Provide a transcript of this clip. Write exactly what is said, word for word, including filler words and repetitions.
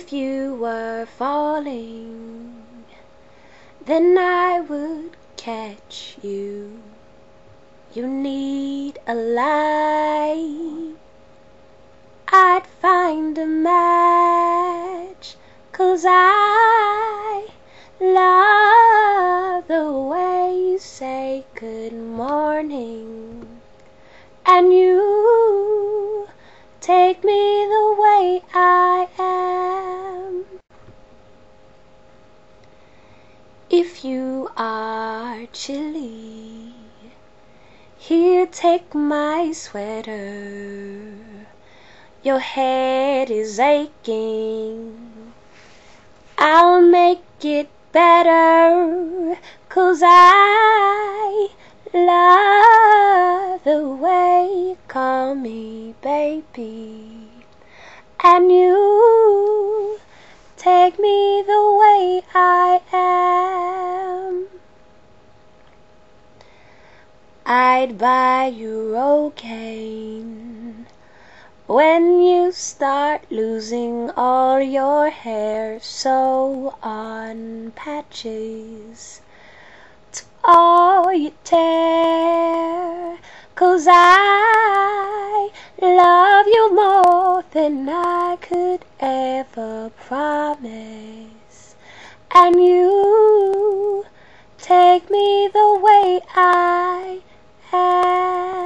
If you were falling, then I would catch you. You need a light, I'd find a match, 'cause I love the way you say good morning, and you take me the way I am. If you are chilly, here, take my sweater. Your head is aching, I'll make it better, 'cause I love the way you call me baby, and you take me the way I am. I'd buy you Rogaine when you start losing all your hair. Sew on patches to all you tear, 'cause I love you more than I could ever promise, and you take me the way I am.